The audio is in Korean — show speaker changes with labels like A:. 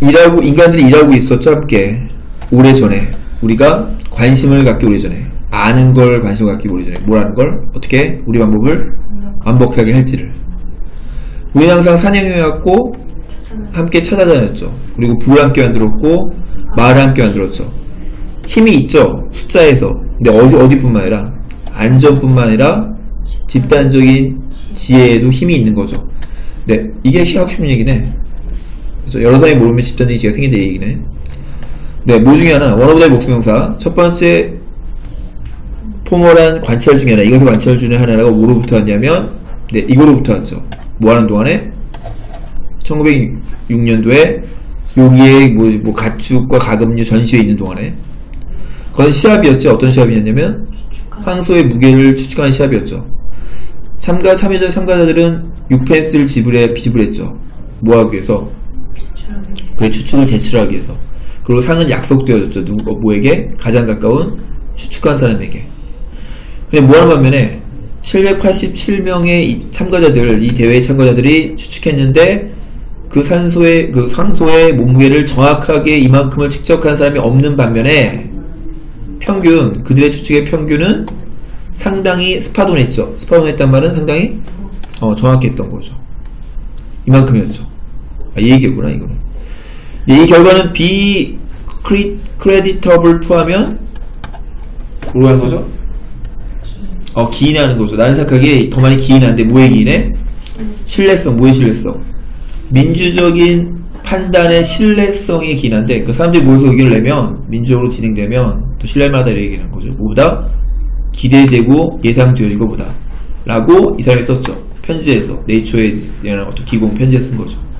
A: 인간들이 일하고 있었죠, 함께. 오래전에. 우리가 관심을 갖기 오래전에. 아는 걸 관심을 갖기 오래전에. 뭘 아는 걸? 어떻게 우리 방법을 완벽하게 할지를. 우리는 항상 사냥해왔고, 함께 찾아다녔죠. 그리고 부를 함께 만들었고, 말을 함께 만들었죠. 힘이 있죠, 숫자에서. 근데 어디뿐만 아니라, 안전뿐만 아니라, 집단적인 지혜에도 힘이 있는 거죠. 네, 이게 하고 싶은 얘기네. 그렇죠? 여러 사람이 모르면 집단적인 지혜가 생긴다 얘기네. 네, 뭐 중에 하나, 원어보다의 목수명사. 첫 번째, 포멀한 관찰 중에 하나, 이것의 관찰 중에 하나가 뭐로부터 왔냐면, 네, 이거로부터 왔죠. 뭐 하는 동안에? 1906년도에 여기에 뭐 가축과 가금류 전시회 있는 동안에. 그건 시합이었죠. 어떤 시합이었냐면, 황소의 무게를 추측하는 시합이었죠. 참가자들은 6펜스를 지불했죠. 뭐 하기 위해서? 그의 추측을 제출하기 위해서. 그리고 상은 약속되어졌죠. 뭐에게? 가장 가까운 추측한 사람에게. 근데 뭐 하는 반면에 787명의 이 대회의 참가자들이 추측했는데 그 상소의 몸무게를 정확하게 이만큼을 측정한 사람이 없는 반면에 그들의 추측의 평균은 상당히 스파돈했죠. 스파돈했단 말은 상당히 정확했던 거죠. 이만큼이었죠. 이 얘기구나, 이거는. 이 결과는 credible to 하면 뭐로 하는 거죠? 기인하는 거죠. 나는 생각하기에 더 많이 기인하는데 뭐에 기인해? 신뢰성. 뭐의 신뢰성? 민주적인 판단의 신뢰성이 기인한데 그 사람들이 모여서 의견을 내면 민주적으로 진행되면 더 신뢰만하다 이렇게 얘기하는 거죠. 뭐보다? 기대되고 예상되어진 것보다 라고 이 사람이 썼죠. 편지에서 네이처에 대한 어떤 기공 편지에 쓴 거죠.